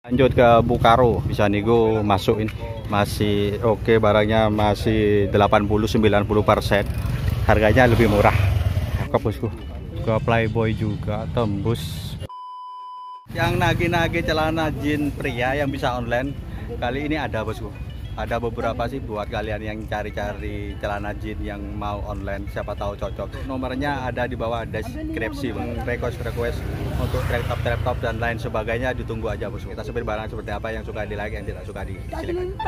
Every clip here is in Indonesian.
Lanjut ke Bukaro, bisa nego masukin. Masih oke, barangnya masih 80-90%. Harganya lebih murah. Ke bosku. Ke Playboy juga tembus. Yang nagi-nagi celana jeans pria yang bisa online, kali ini ada bosku. Ada beberapa sih buat kalian yang cari-cari celana jeans yang mau online, siapa tahu cocok. Nomornya ada di bawah deskripsi. Request untuk laptop dan lain sebagainya ditunggu aja bosku. Kita sebut barang seperti apa, yang suka di like, yang tidak suka di silakan.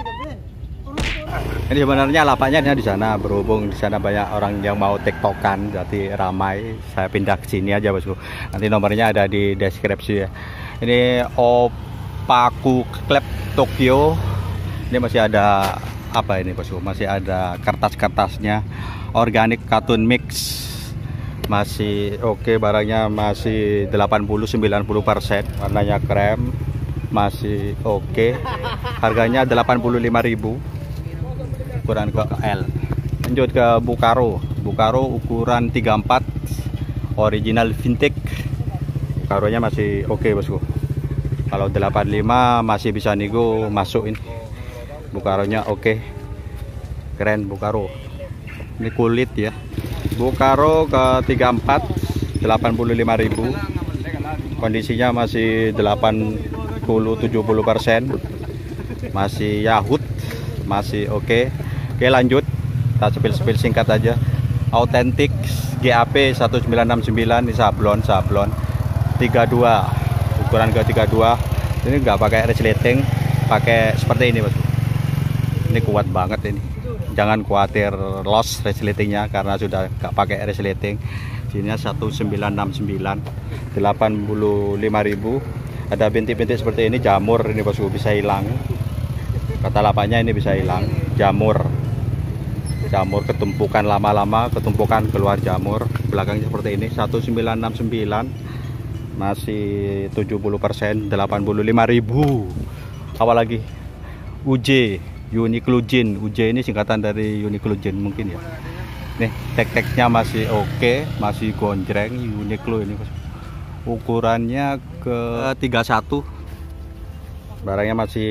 Ini sebenarnya lapaknya di sana, berhubung di sana banyak orang yang mau tiktokan, jadi ramai. Saya pindah ke sini aja bosku. Nanti nomornya ada di deskripsi ya. Ini Opaku Club Tokyo. Ini masih ada apa ini bosku? Masih ada kertas-kertasnya, organik cartoon mix. Masih oke, barangnya masih 80-90%. Warnanya krem, masih oke. Harganya 85.000. Ukuran ke L. Lanjut ke Bukaro. Bukaro ukuran 34, original vintage. Bukaronya masih oke bosku. Kalau 85 masih bisa nego masukin. Bukaronya oke, keren Bukaro. Ini kulit ya. Bukaro ke 34, 85.000. Kondisinya masih 80-70%. Masih Yahut, masih oke. Oke, lanjut. Kita sepil-sepil singkat aja. Authentic GAP 1969, ini sablon 32. Ukuran ke 32. Ini nggak pakai resleting, pakai seperti ini bos. Ini kuat banget ini. Jangan khawatir loss resletingnya karena sudah nggak pakai resleting. Sini 1969, 85.000. Ada bintik-bintik seperti ini, jamur ini bosku, bisa hilang. Kata lapaknya ini bisa hilang, jamur ketumpukan lama-lama, ketumpukan keluar jamur. Belakangnya seperti ini, 1969, masih 70%, 85.000. Apa lagi? UJ Uniqlo Jean. UJ ini singkatan dari Uniqlo Jean mungkin ya. Nih, tek-teknya masih oke, masih gonjreng. Uniqlo ini ukurannya ke 31. Barangnya masih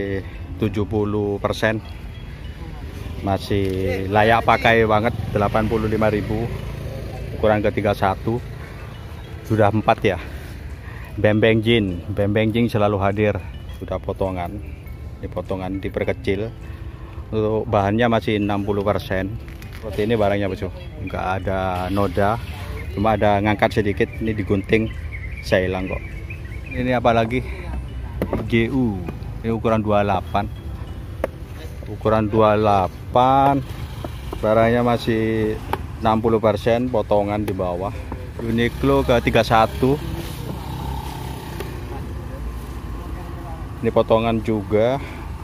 70%. Masih layak pakai banget, 85.000. Ukuran ke 31. Sudah 4 ya. Bembeng jean selalu hadir. Sudah potongan. Ini potongan diperkecil. Untuk bahannya masih 60%. Seperti ini barangnya bosku. Enggak ada noda, cuma ada ngangkat sedikit. Ini digunting, saya hilang kok. Ini apa lagi? GU. Ini ukuran 28. Ukuran 28. Barangnya masih 60%, potongan di bawah. Uniqlo ke 31. Ini potongan juga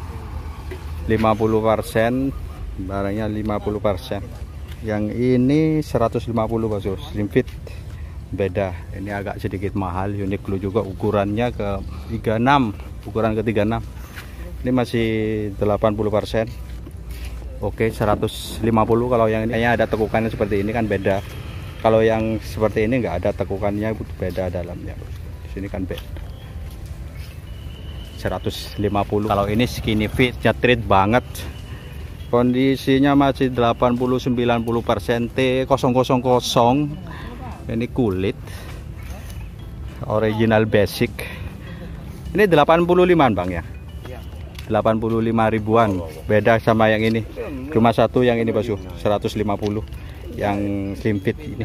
50%, barangnya 50%. Yang ini 150 bosku, slim fit. Beda, ini agak sedikit mahal. Uniqlo juga, ukurannya ke 36, ukuran ke 36. Ini masih 80%. Oke, 150. Kalau yang ini ada tekukannya seperti ini kan beda. Kalau yang seperti ini nggak ada tekukannya, beda dalamnya. Di sini kan beda. 150. Kalau ini skinny fit, nyetrit banget. Kondisinya masih 80-90%, T000. Ini kulit original basic. Ini 85 bang ya, 85.000-an. Beda sama yang ini, cuma satu yang ini bosku, 150 yang slim fit ini.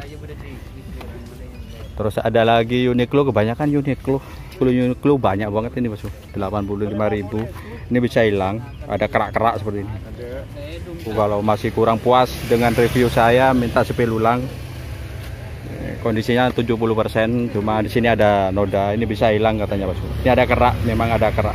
Terus ada lagi Uniqlo, kebanyakan Uniqlo banyak banget ini bosku, 85.000. Ini bisa hilang, ada kerak-kerak seperti ini. Kalau masih kurang puas dengan review saya, minta sepil ulang. Kondisinya 70%, cuma di sini ada noda. Ini bisa hilang katanya bosku. Ini ada kerak, memang ada kerak.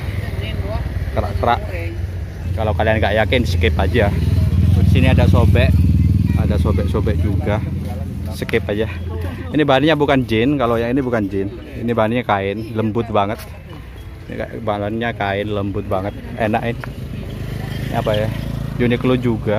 Kalau kalian nggak yakin, skip aja. Di sini ada sobek juga, skip aja. Ini bahannya bukan jean, kalau yang ini bukan jean. Ini bahannya kain, lembut banget. Ini bahannya kain, lembut banget, enak ini. Ini apa ya? Uniqlo juga,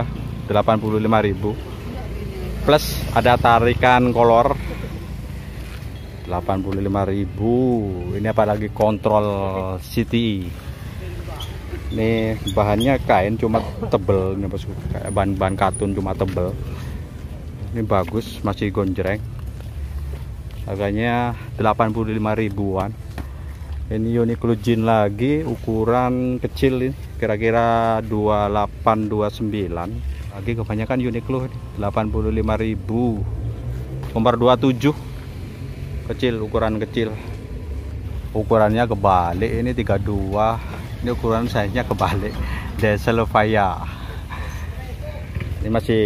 85.000. Plus ada tarikan kolor 85.000. Ini apalagi kontrol city. Ini bahannya kain cuma tebel ini bosku, kayak bahan katun cuma tebel. Ini bagus, masih gonjreng. Harganya 85.000-an. Ini Uniqlo jean lagi, ukuran kecil ini, kira-kira 28-29. Lagi kebanyakan Uniqlo 85.000. Nomor 27. Kecil, ukuran kecil. Ukurannya kebalik, ini 32. Ini ukuran size-nya kebalik. Deselvaya. Ini masih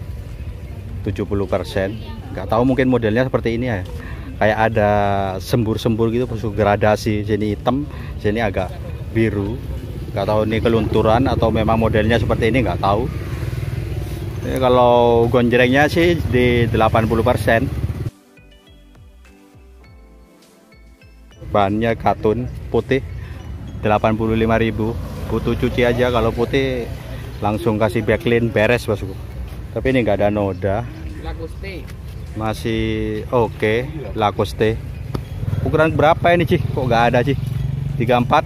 70%. Nggak tahu, mungkin modelnya seperti ini ya. Kayak ada sembur-sembur gitu, gradasi. Sini hitam, sini agak biru. Nggak tahu ini kelunturan atau memang modelnya seperti ini, nggak tahu. Ini kalau gonjrengnya sih di 80%. Bahannya katun putih, 85.000. Butuh cuci aja, kalau putih langsung kasih backlink beres bosku. Tapi ini nggak ada noda. Lacoste. Masih oke. Lacoste. Ukuran berapa ini Ci? Kok nggak ada Ci? 34?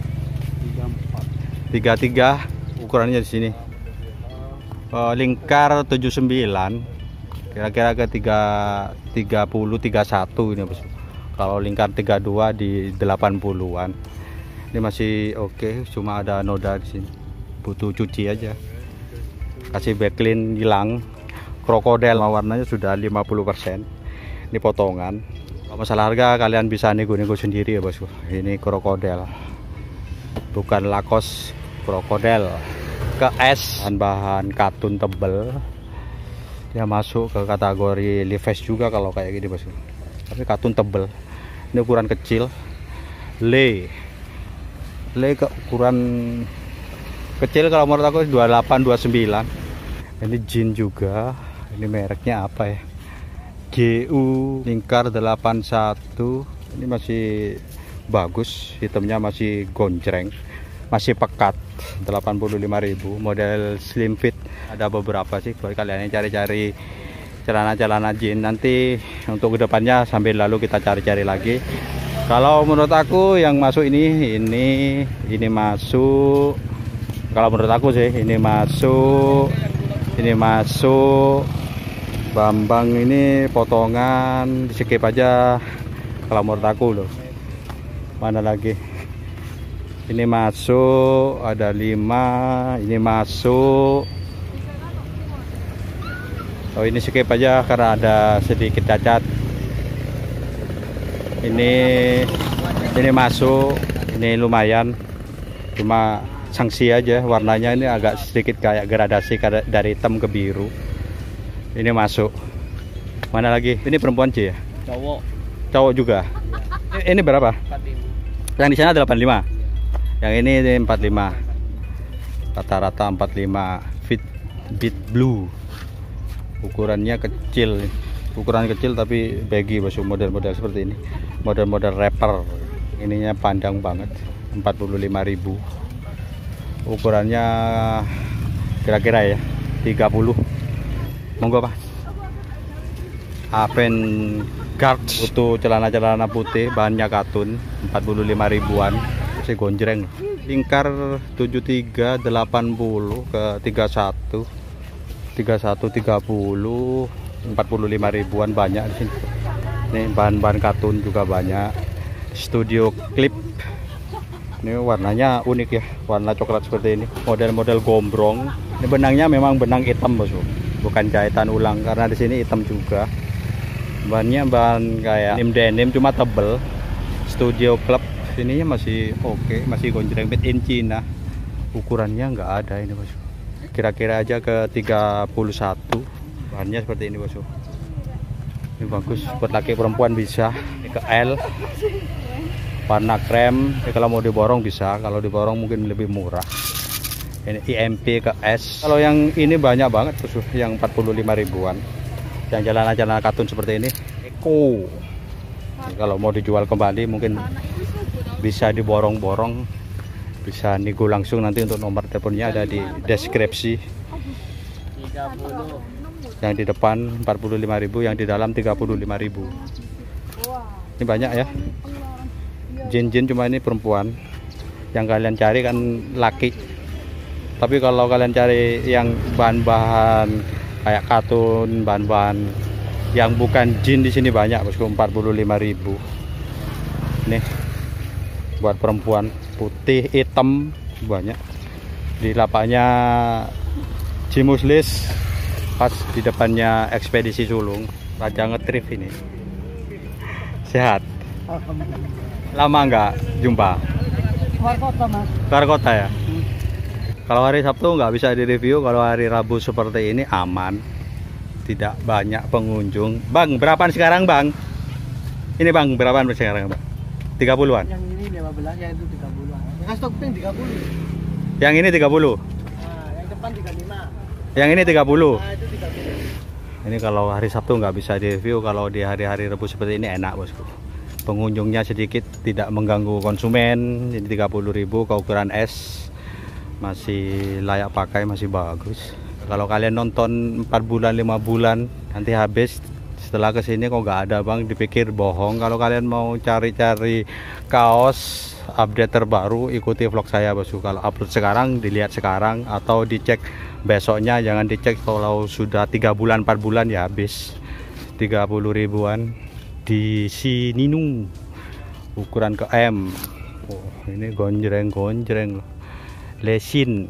33 ukurannya di sini. Lingkar 79. Kira-kira ke 30 31 ini bosku. Kalau lingkar 32 di 80-an. Ini masih oke, cuma ada noda di sini. Butuh cuci aja. Kasih backlink hilang. Krokodil warnanya sudah 50%. Ini potongan. Kalau masalah harga kalian bisa nego-nego sendiri ya bosku. Ini krokodil. Bukan Lacoste, krokodil. Ke S, bahan katun tebel. Dia masuk ke kategori Levi's juga kalau kayak gini bosku. Tapi katun tebel. Ini ukuran kecil. Le ke ukuran kecil kalau menurut aku 28-29. Ini jean juga. Ini mereknya apa ya? GU lingkar 81. Ini masih bagus, hitamnya masih gonjreng, masih pekat. 85.000. Model slim fit. Ada beberapa sih buat kalian yang cari-cari celana-celana jean. Nanti untuk kedepannya sambil lalu kita cari-cari lagi. Kalau menurut aku yang masuk ini masuk. Kalau menurut aku sih ini masuk. Bambang ini potongan, di skip aja kalau menurut aku loh. Mana lagi? Ini masuk, ada 5. Ini masuk. Oh, ini skip aja karena ada sedikit cacat. Ini masuk, ini lumayan, cuma sanksi aja. Warnanya ini agak sedikit kayak gradasi dari hitam ke biru. Ini masuk. Mana lagi? Ini perempuan Ci ya? Cowok juga. Ini berapa? 45. Yang di sana 85. Yang ini 45. Rata-rata 45. Beat blue. Ukurannya kecil. Ukuran kecil tapi baggy bosku, model-model seperti ini. Model-model rapper. Ininya panjang banget. 45.000. Ukurannya kira-kira ya 30. Monggo Pak. Avantgarde untuk celana-celana putih, bahannya katun, 45.000-an. Masih gonjreng. Lingkar 73 80 ke 31. 30 45.000-an banyak di sini. Nih bahan-bahan katun juga banyak. Studio clip. Ini warnanya unik ya, warna coklat seperti ini. Model-model gombrong. Ini benangnya memang benang hitam bosku, bukan jahitan ulang karena di sini hitam juga. Bahannya bahan kayak denim cuma tebel. Studio club sininya masih oke, masih gonjreng, made in China. Ukurannya nggak ada ini bosku. Kira-kira aja ke 31. Bahannya seperti ini bosku. Ini bagus buat laki perempuan bisa. Ini ke L. Warna krem. Kalau mau diborong bisa, kalau diborong mungkin lebih murah. Ini IMP ke S. Kalau yang ini banyak banget bosku, yang 45.000-an. Yang celana-celana katun seperti ini Eko. Kalau mau dijual kembali mungkin bisa diborong-borong, bisa nego langsung. Nanti untuk nomor teleponnya ada di deskripsi. 30. Yang di depan 45.000, yang di dalam 35.000. Ini banyak ya. Jin-jin, cuma ini perempuan. Yang kalian cari kan laki. Tapi kalau kalian cari yang bahan-bahan kayak katun, bahan-bahan yang bukan jin, di sini banyak, bosku. 45.000. Nih buat perempuan, putih, hitam, banyak. Di lapaknya Cimuslis, pas di depannya Ekspedisi Sulung. Raja ngetrip ini. Sehat? Lama nggak jumpa? Keluar kota, Mas. Keluar kota ya? Kalau hari Sabtu nggak bisa direview, kalau hari Rabu seperti ini aman. Tidak banyak pengunjung. Bang, berapaan sekarang, Bang? Ini Bang, berapaan sekarang, Bang? 30-an? Yang ini 15, yang itu 30-an. Yang stok pink 30. Yang ini 30? Nah, yang depan 35. Yang ini 30? Nah, itu 30. Ini kalau hari Sabtu nggak bisa direview, kalau di hari-hari Rabu seperti ini enak, bosku. Pengunjungnya sedikit, tidak mengganggu konsumen. Jadi 30.000 ke ukuran S. Masih layak pakai, masih bagus. Kalau kalian nonton 4 bulan 5 bulan nanti habis, setelah kesini kok nggak ada, Bang, dipikir bohong. Kalau kalian mau cari-cari kaos update terbaru, ikuti vlog saya, bosku. Kalau upload sekarang dilihat sekarang, atau dicek besoknya. Jangan dicek kalau sudah 3 bulan 4 bulan ya habis. 30.000-an di sini nung, ukuran ke M. Oh, ini gonjreng loh. Lesin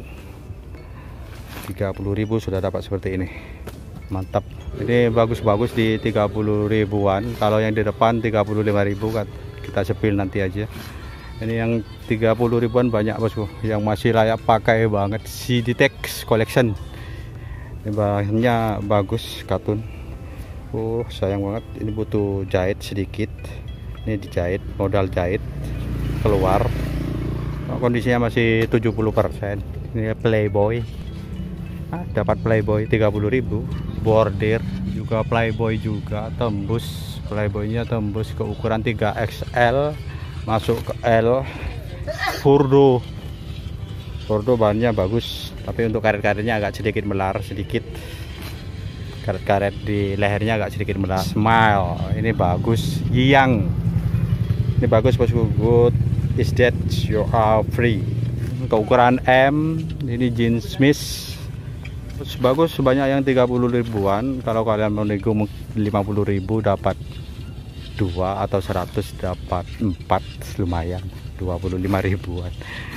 30.000 sudah dapat seperti ini, mantap. Ini bagus-bagus di 30.000-an. Kalau yang di depan 35.000 kan kita sepil nanti aja. Ini yang 30.000-an banyak, bosku, yang masih layak pakai banget. Siditex Collection. Ini bahannya bagus, katun. Oh, sayang banget, ini butuh jahit sedikit. Ini dijahit, modal jahit keluar. Kondisinya masih 70%. Ini Playboy. Dapat Playboy 30.000. Bordir juga Playboy juga, tembus. Playboynya tembus ke ukuran 3XL, masuk ke L. Furdo bahannya bagus, tapi untuk karet-karetnya agak sedikit melar sedikit. Karet-karet di lehernya agak sedikit melar. Smile ini bagus. Yang ini bagus, bosku. Good is that you are free. Ke ukuran M. Ini jeans Smith bagus, sebanyak yang 30.000-an. Kalau kalian mau nego 50.000 dapat 2, atau 100 dapat 4, lumayan. 25.000-an.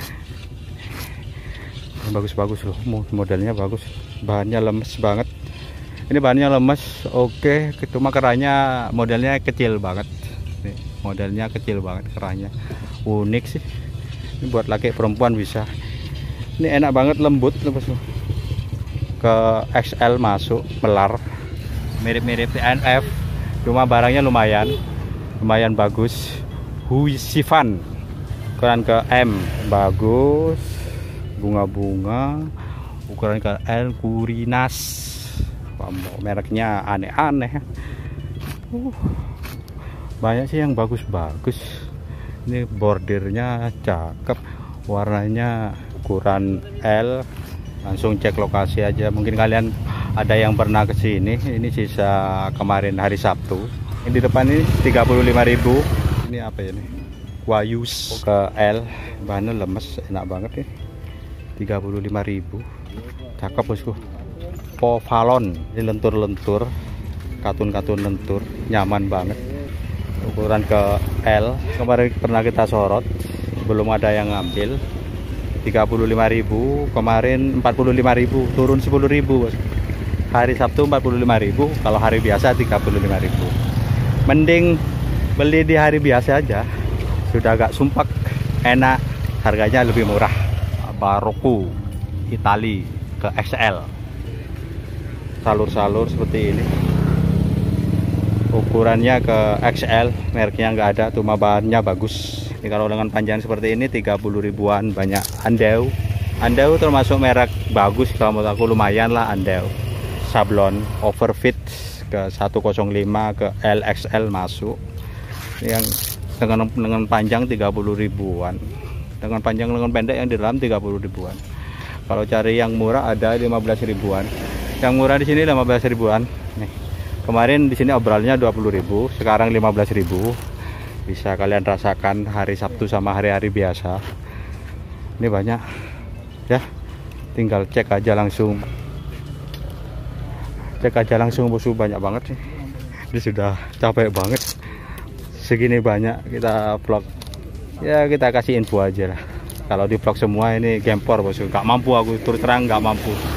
Bagus-bagus loh, modelnya bagus, bahannya lemes banget. Ini bahannya lemes, oke. Cuma kerahnya modelnya kecil banget. Nih, modelnya kecil banget, kerahnya unik sih. Ini buat laki perempuan bisa. Ini enak banget, lembut loh, ke XL masuk, melar, mirip-mirip TNF, cuma barangnya lumayan bagus. Huisifan ukuran ke M, bagus, bunga-bunga, ukuran ke L. Kurinas, mereknya aneh-aneh. Banyak sih yang bagus-bagus. Ini bordirnya cakep, warnanya ukuran L. Langsung cek lokasi aja. Mungkin kalian ada yang pernah ke sini. Ini sisa kemarin hari Sabtu. Ini di depan ini 35.000. Ini apa ya nih? Wayus ke L. Bahannya lemes, enak banget nih. 35.000. Cakep, bosku. Povalon. Ini lentur-lentur. Katun-katun lentur, nyaman banget. Ukuran ke L. Kemarin pernah kita sorot, belum ada yang ngambil. 35.000, kemarin 45.000, turun 10.000. Hari Sabtu 45.000, kalau hari biasa 35.000. Mending beli di hari biasa aja, sudah agak sumpek, enak, harganya lebih murah. Barocco Itali ke XL, salur-salur seperti ini. Ukurannya ke XL, mereknya nggak ada, cuma bahannya bagus. Ini kalau lengan panjang seperti ini 30.000-an, banyak. Andau termasuk merek bagus, kalau menurut aku lumayan lah Andau. Sablon overfit ke 105 ke LXL masuk. Yang dengan lengan panjang 30.000-an. Lengan panjang, lengan pendek yang di dalam 30.000-an. Kalau cari yang murah ada 15.000-an. Yang murah di sini 15.000-an. Nih. Kemarin di sini obrolnya 20.000, sekarang 15.000. bisa kalian rasakan hari Sabtu sama hari-hari biasa. Ini banyak ya, tinggal cek aja langsung bosku, banyak banget sih. Ini sudah capek banget segini banyak kita vlog ya, kita kasih info aja lah. Kalau di vlog semua ini gempor bosku, nggak mampu aku, terus terang nggak mampu.